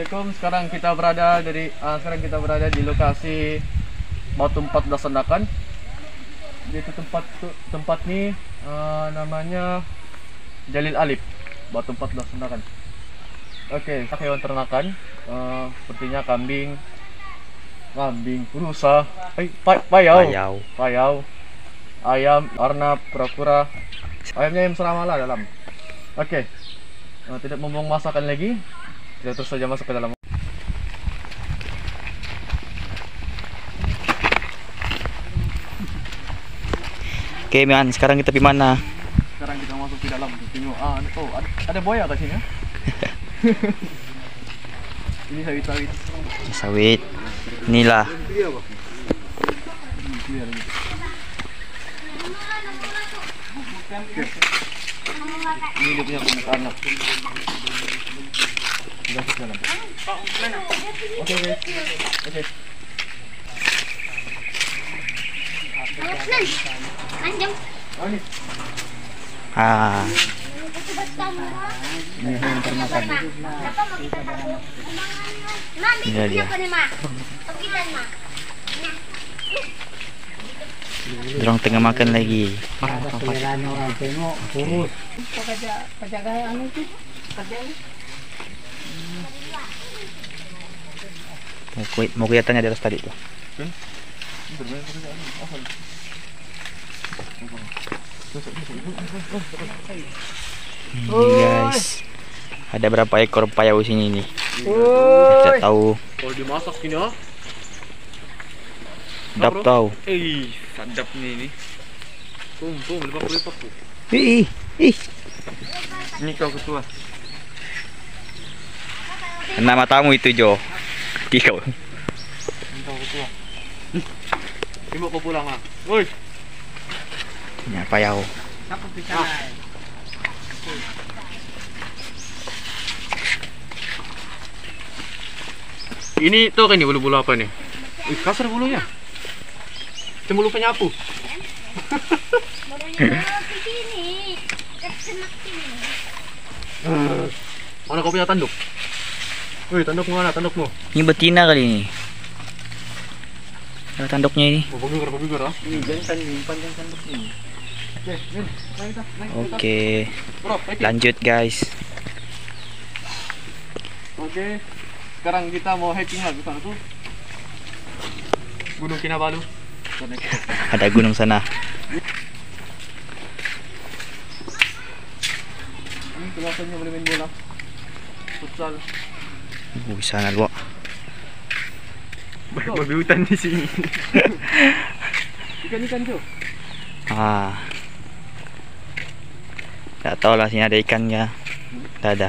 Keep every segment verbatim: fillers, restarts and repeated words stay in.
Assalamualaikum. Sekarang kita berada dari uh, sekarang kita berada di lokasi Batu empat belas Sandakan. Di tempat tempat ni uh, namanya Jalil Alif, Batu empat belas Sandakan. Okey, hewan ternakan uh, sepertinya kambing, kambing, rusa, eh, payau, Payau. payau, ayam, arnab, kura-kura. Ayamnya ayam Seramala dalam. Okey, uh, tidak membuang masakan lagi. Kita terus saja masuk ke dalam. Oke, Man, sekarang kita pergi mana? Sekarang kita masuk ke dalam. Tengok, ah, oh, ada, ada buaya kat sini ya. Ini sawit-sawit. Sawit. Inilah. Ini apa? Ini lagi. Ini dia punya permukaan lah. Sudah ke dalam. Oke, oke. Oke. Anjing. Oh, ini. Ah, Ini hewan ternakan. ini dia. Orang tengah makan lagi. Orang tengok kurus. Penjagaan itu kerja. Mau, ku- mau kelihatannya di atas tadi tuh. Kan? Bermain pekerjaan. Apa? Ini guys. Ada berapa ekor payau sini nih? Oh. Tidak tahu. Kalau dimasak gini ah. Dap tahu. Eh, sadap nih ini. Tum, tum, lepak-lepak tuh. Ih, ih. Ini kau ketua. Nama tamu itu Jo. Kau. Ini kau ketua. Ini mau kau pulang ah. Woi. Ya, payau. Siapa bisa? Ini tuh kan ini bulu-bulu apa nih? Ih, kasar bulunya. Macam bulu penyapu. Mana kau punya tanduk? Woi, tandukmu mana? Tandukmu? Ini betina kali ini. Ada tanduknya ini. Oh, bagus, bagus ah. Ini jangan panjang tanduk ini. Oke, Min, naik dah, naik. Oke, Bro, naik. lanjut guys. Oke. Sekarang kita mau hiking lah ke sana tuh. Gunung Kinabalu. Kita naik. Ada gunung sana. Ini kelasannya boleh main bola. Futsal. Uh, sana lu. Babi hutan di sini. Ikan-ikan tuh. Ah. Tak tahu lah sini ada ikannya. Tak ada.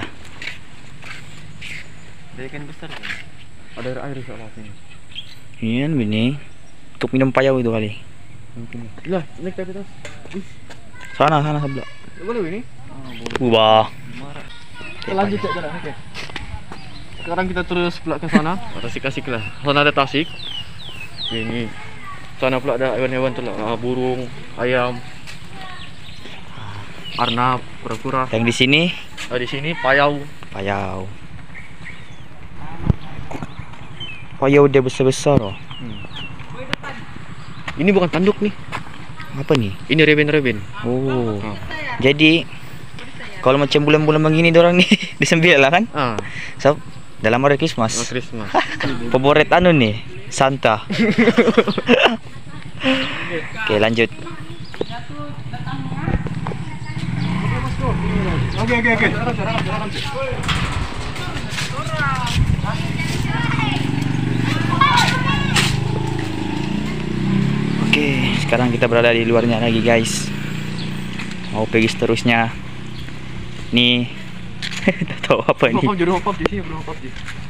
Ada ikan besar kan? Ada air air soalnya sini. Ini kan ini untuk minum payau itu kali. Mungkin. Lah, naik ke atas. Ih, Sana sana sebelah. boleh ini? Ah, boleh. Wah. Kita lanjut ke jalan, oke. Sekarang kita terus pula ke sana. Tasik-tasik lah. Sana ada tasik. Ini. Sana pula ada hewan-hewan tu lah. Ah, burung, ayam, arnab, kura-kura. Yang di sini Ah, di sini payau. payau. Payau dia besar-besar oh. Hmm. Ini bukan tanduk nih. Apa nih? Ini reben-reben. Oh. Ah. Jadi kalau macam bulan-bulan begini dorang nih disembil lah kan? Ah, So, dalam hari Christmas. oh, Christmas. Favorit anu nih, Santa. Oke, lanjut. Oke, oke, oke. Oke, sekarang kita berada di luarnya lagi, guys. Mau pergi seterusnya. Nih, tak tahu apa ini. Rumah P U B G, rumah P U B G sini, rumah P U B G.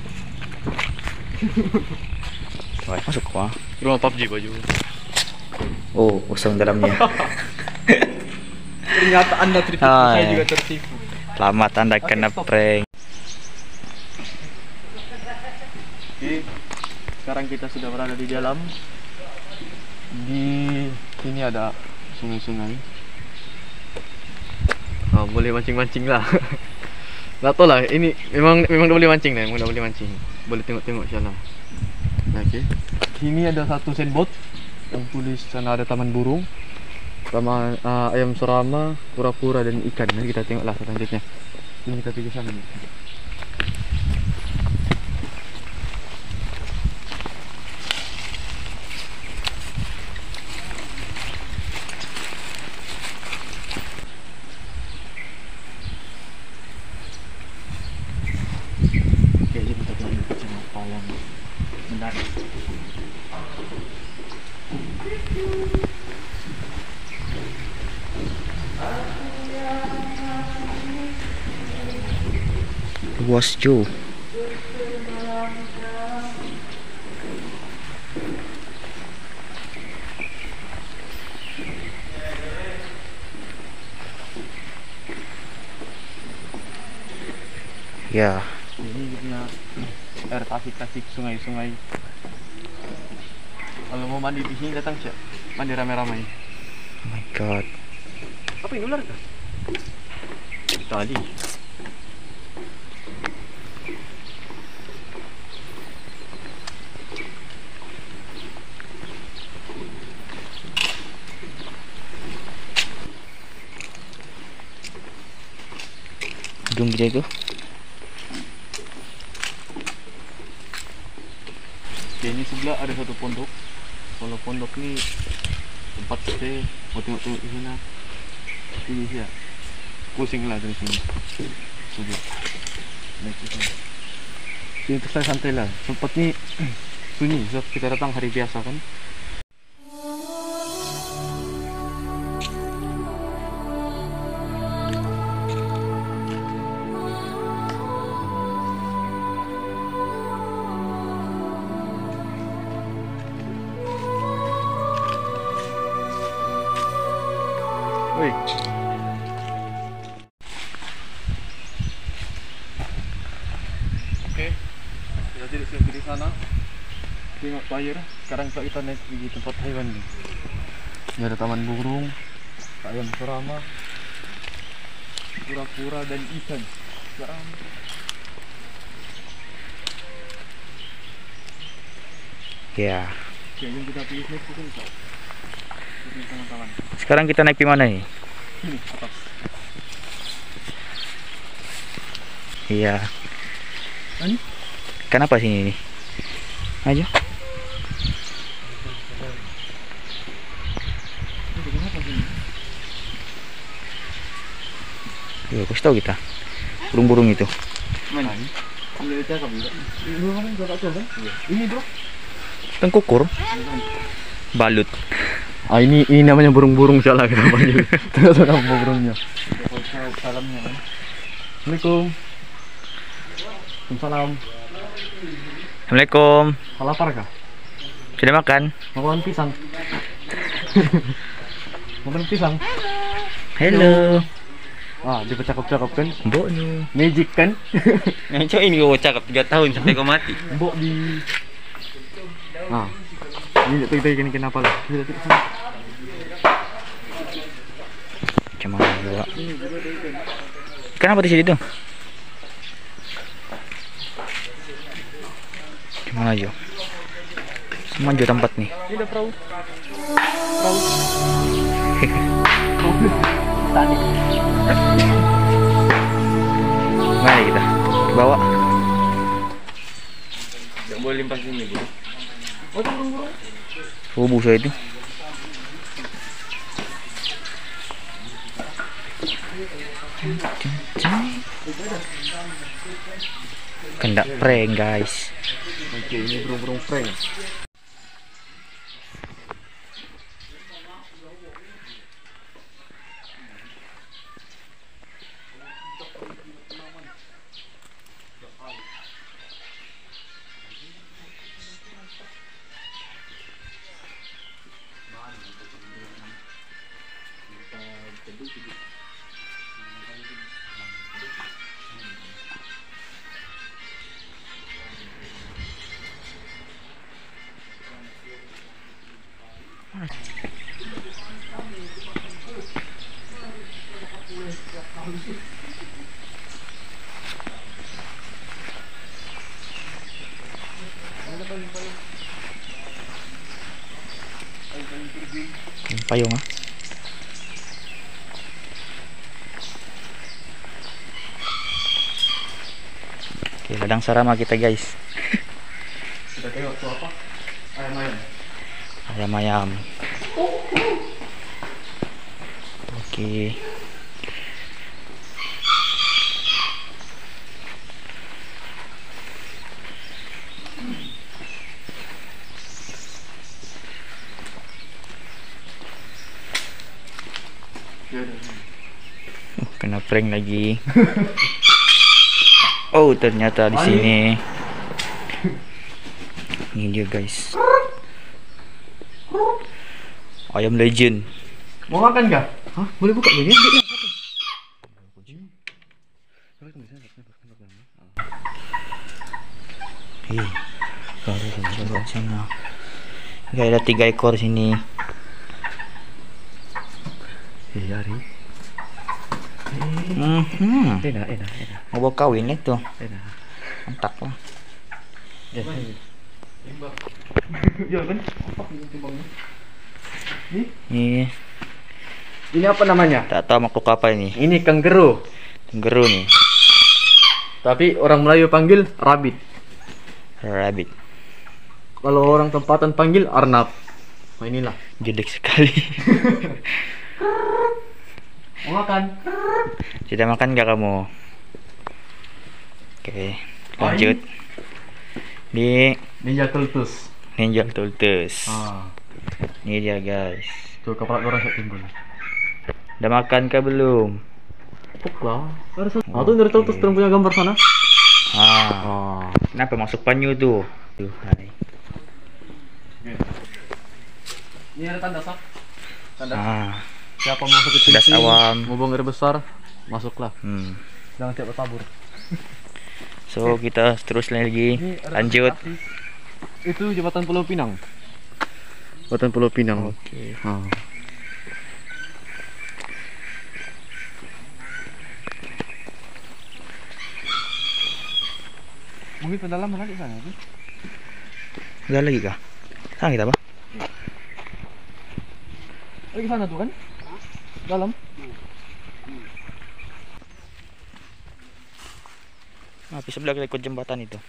Wah, masuk wah. Rumah P U B G baju. Oh, kosong dalamnya. Ternyata Anda tertipu, Ah, saya ya. juga tertipu. Selamat Anda kena stop. prank. Oke, sekarang kita sudah berada di dalam. Di sini ada sungai-sungai. Oh, boleh mancing-mancing lah. Nggak tahu lah, ini memang memang udah boleh mancing nih, memang udah boleh mancing. Boleh tengok-tengok insyaallah. Nah, oke. Okay. Sini ada satu sandboard yang tulis sana ada taman burung, sama uh, ayam serama, kura-kura dan ikan. Nanti kita tengoklah selanjutnya. Ini kita pergi sana nih. Oke, jadi kita pergi ke sana apa yang menarik. Luas Joe. Ya. Ini punya air tasik-tasik sungai-sungai. Kalau mau mandi di sini datang siap. Mandi ramai-ramai. Oh my god. Apa ini ular kah? Tali. Hidung gede itu. Oke, ini sebelah ada satu pondok. Kalau pondok ni tempat stay, mau tengok-tengok di sana. Ini dia. Pusing lah dari sini. Sudah. Naik ke sana. Sini terus saya santai lah. Tempat ni sunyi. Sebab kita datang hari biasa kan. Woi. Oke. Kita jadi siap di sana. Tengok air. Sekarang kita naik di tempat hewan nih. Ini ada taman burung, ayam serama, kura-kura dan ikan. Sekarang Ya. oke, ini kita pilih naik ke sini, Pak. Ini teman-teman. Sekarang kita naik di mana nih? Sini atas. Iya. Ini? Kenapa sini nih? Ayo. Ini kenapa sini? Yuk, kasih tahu kita. Burung-burung itu. Mana? Ambil cakap juga. Ini mana yang kakak kan? Ini bro. Tengkukur. Balut. Ah ini ini namanya burung-burung salah kita panggil. Itu nama burungnya. Salamnya kan. Assalamualaikum. Waalaikumsalam. Assalamualaikum. Kau lapar kah? Sudah makan? Makan pisang. Makan pisang. Halo. Ah, dia bercakap-cakap kan? Mbok nu. Magic kan? Ngaco ini gua cakap tiga tahun sampai kau mati. Mbok di. Ah. Ini tak tahu ini kenapa lah. Kita tengok sana. Macam mana juga? Kenapa di sini tuh? Cuma aja. Semua aja tempat nih. Ini ada perahu. Perahu. Tadi. Mari kita bawa. Enggak boleh limpah sini dulu. Oh, burung-burung. Oh, busa itu. Kendak prank guys. Oke, ini burung-burung prank. Yung payung ah. Oke, ladang sarama kita guys. Kita tengok tu apa? Ayam-ayam. Ayam-ayam. Oke. Oh, kena prank lagi. Oh, ternyata di sini. Ini dia guys. Ayam legend. Mau makan kah? Hah? Boleh buka begini? Ih, coba sana. Guys, ada tiga ekor sini. Iya, Ri. Hmm, Enak, enak, enak. mau bawa kawin itu. Enak. Mantap lah. Ya. Timbang. Ya kan? Apa ini timbangnya? Nih, Ini ini apa namanya? tak tahu makhluk apa ini. Ini kangguru. Tenggeru nih. Tapi orang Melayu panggil rabbit. Rabbit. Kalau orang tempatan panggil arnab. Nah, inilah. Gede sekali. Mau makan? Sudah makan gak kamu? Oke, lanjut. Di Ninja Turtles. Ninja Turtles. Ah, Ini dia guys. tuh kepala orang saya timbul. Udah makan kah belum? Puk lah. Ada satu. Ah, tuh dari Turtles yang punya gambar sana. Ah, Ah. kenapa masuk penyu tuh? Tuh, hai. Ini ada tanda sah. Tanda. Ah, Siapa mau masuk ke Das awam. mau buang air besar, masuklah. hmm. Jangan tiap bertabur. So kita terus lagi. Ini ada Lanjut. api. Itu jembatan Pulau Pinang. Jembatan Pulau Pinang. Oke. Ah. Mungkin pedalaman lagi sana sih. Udah lagi kah? Sana kita apa? Lagi sana tuh kan? Dalam. Nah, di sebelah kita ikut jembatan itu.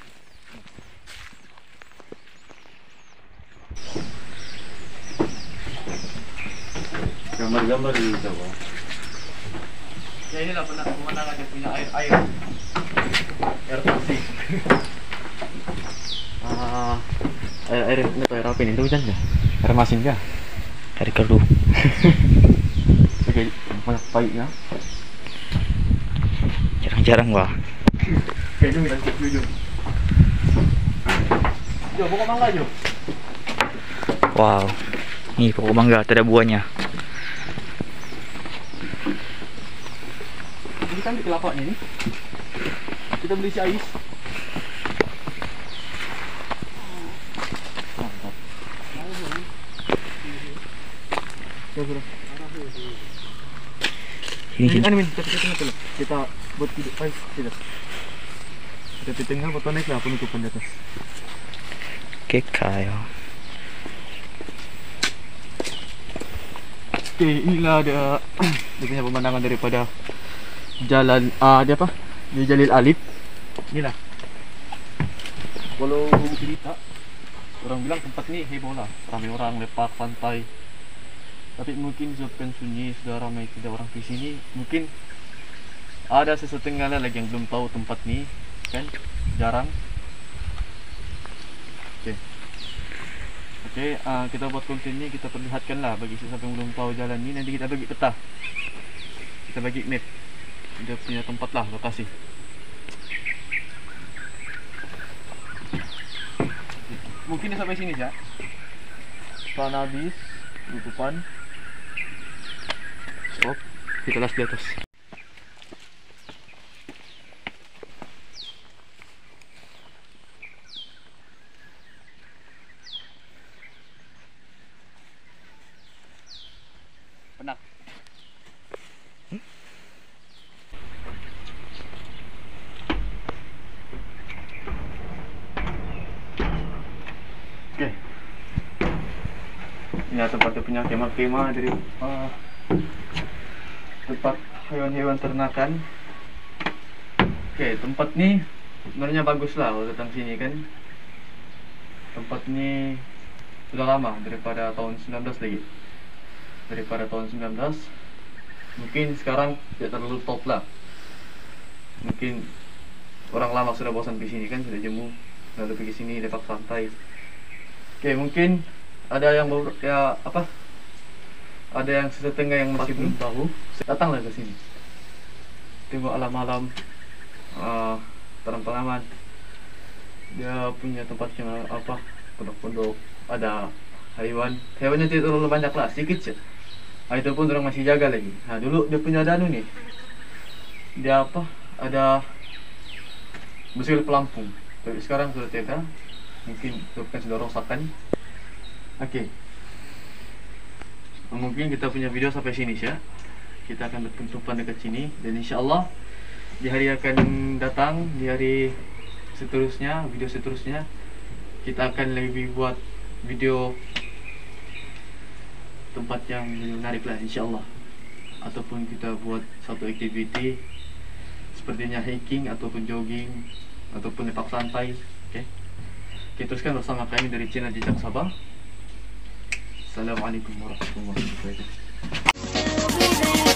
Gambar-gambar di bawah. Ya inilah pemandangan yang punya air air. Air bersih. Ah, air air ini tuh air apa ini? Itu hujan ya? Air masin kah? Dari keruh. Oke, banyak pahitnya. Jarang-jarang wah. Kayaknya minta cek dulu. Jo, pokok mangga Jo. Wow. Nih pokok mangga, tak ada buahnya. Ini kan di kelapanya ini. Kita beli si ais. Mantap. Ya, bro. Sini sini. Ini min, kita di tengah dulu. Kita buat hidup ais tidak. Kita di tengah buat naik lah penutupan di atas. Oke kayo. Oke, inilah dia dia punya pemandangan daripada jalan ah dia apa? Di Jalil Alif. Inilah. Kalau cerita orang bilang tempat ni heboh lah. Ramai orang lepak pantai. Tapi mungkin sebabkan sunyi sudah ramai tidak orang di sini, mungkin ada sesetengah lagi yang belum tahu tempat ni, kan? Jarang. Oke. Oke, uh, kita buat konten ni kita perlihatkan lah bagi siapa yang belum tahu jalan ni, nanti kita bagi peta. Kita bagi map. Dia punya tempat lah, lokasi. Mungkin dia sampai sini saja. Setelah habis tutupan. Stop. Kita las di atas. Benar. Hmm? Oke. Ini tempatnya punya kemah-kemah dari uh, tempat hewan-hewan ternakan. Oke, tempat ini sebenarnya bagus lah kalau datang sini kan. Tempat ini sudah lama, daripada tahun sembilan belas lagi. Daripada tahun sembilan belas. Mungkin sekarang tidak terlalu top lah. Mungkin orang lama sudah bosan di sini kan, sudah jemu, lalu pergi sini lepak santai. Oke, mungkin ada yang baru ya apa? Ada yang setengah yang masih belum tahu, datanglah ke sini. Tengok alam-alam, uh, terang-terangan. Dia punya tempatnya apa? Pondok-pondok, ada hewan. Hewannya tidak terlalu banyak lah, sedikit saja. Nah, itu pun orang masih jaga lagi. Nah, dulu dia punya danu nih. Dia apa? Ada musil pelampung. Tapi sekarang sudah tidak. Mungkin bukan sudah rosakan. Oke. Okay. Mungkin kita punya video sampai sini ya. Kita akan berpenutupan dekat sini dan insya Allah di hari akan datang, di hari seterusnya, video seterusnya kita akan lebih buat video tempat yang menarik lah insya Allah, ataupun kita buat satu activity sepertinya hiking ataupun jogging ataupun lepak santai. Oke, okay. Kita teruskan bersama kami dari channel Jejak Sabah. Assalamualaikum warahmatullahi wabarakatuh.